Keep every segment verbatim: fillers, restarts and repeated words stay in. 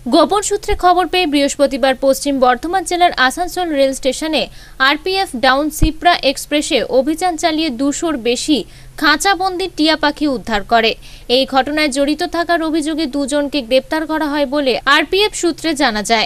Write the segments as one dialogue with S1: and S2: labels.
S1: গোপন সূত্রে খবর পেয়ে বৃহস্পতিবার পশ্চিম বর্ধমান জেলার আসানসোল রেল স্টেশনে আরপিএফ ডাউন সিপ্রা এক্সপ্রেসে অভিযান চালিয়ে দুশোর বেশি খাঁচাবন্দি টিয়া পাখি উদ্ধার করে। এই ঘটনায় জড়িত থাকার অভিযোগে দুজনকে গ্রেপ্তার করা হয় বলে আরপিএফ সূত্রে জানা যায়।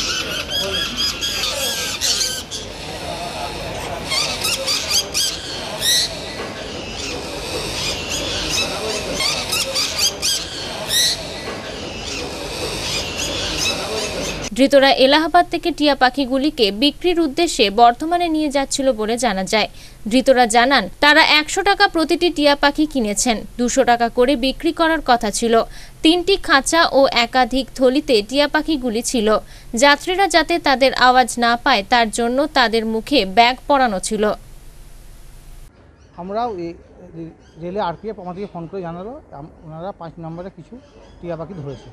S1: ধৃতরা এলাহাবাদ থেকে টিয়া পাখিগুলিকে বিক্রির উদ্দেশ্যে বর্ধমানে নিয়ে যাচ্ছিল বলে জানা যায়। ধৃতরা জানান তারা একশো টাকা প্রতিটি টিয়া পাখি কিনেছেন, দুশো টাকা করে বিক্রি করার কথা ছিল। তিনটি খাঁচা ও একাধিক থলিতে টিয়া পাখিগুলি ছিল। যাত্রীরা যাতে তাদের আওয়াজ না পায় তার জন্য তাদের মুখে ব্যাগ পরানো ছিল।
S2: আমরাও রেলে আরপিএফ আমাদেরকে ফোন করে জানালো ওনারা পাঁচ নম্বরে কিছু টিয়া পাখি ধরেছে।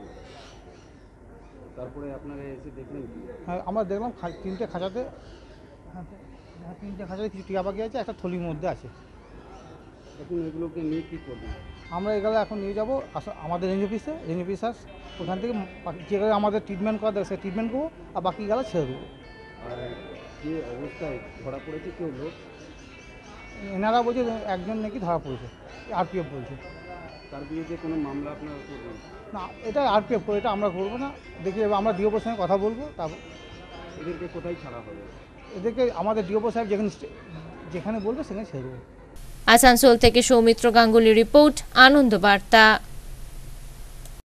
S3: তারপরে আপনারা এসে দেখলেন?
S2: হ্যাঁ, আমরা দেখলাম তিনটে খাঁচাতে তিনটে খাঁচাতে কিছু টিয়া পাখি আছে, একটা থলির মধ্যে আছে।
S3: এখন এগুলোকে নিয়ে কী করবেন?
S2: আমরা এগুলো এখন নিয়ে যাবো আমাদের রেঞ্জ অফিসে, রেঞ্জ অফিসার ওখান থেকে যেগুলো আমাদের ট্রিটমেন্ট করা দেবে সে ট্রিটমেন্ট করবো, আর বাকি গেলে ছেড়ে দেবো।
S3: আর যে অবস্থায় ধরা পড়েছে কেউ লোক,
S2: এনারা বলছে একজন নাকি ধরা পড়েছে, আরপিএফ বলছে।
S3: তার বিরুদ্ধে কোনো মামলা আপনারা করবেন
S2: না? এটা আরপিএফ করে, এটা আমরা করবো না। দেখি আমরা ডিওপোর সঙ্গে কথা বলবো। তারপর
S3: এদেরকে কোথায় ছাড়া হবে?
S2: এদেরকে আমাদের ডিওপো সাহেব যেখানে যেখানে বলবে সেখানে ছেড়ে দেবো।
S1: আসানসোল থেকে সৌমিত্র গাঙ্গুলি রিপোর্ট, আনন্দ বার্তা।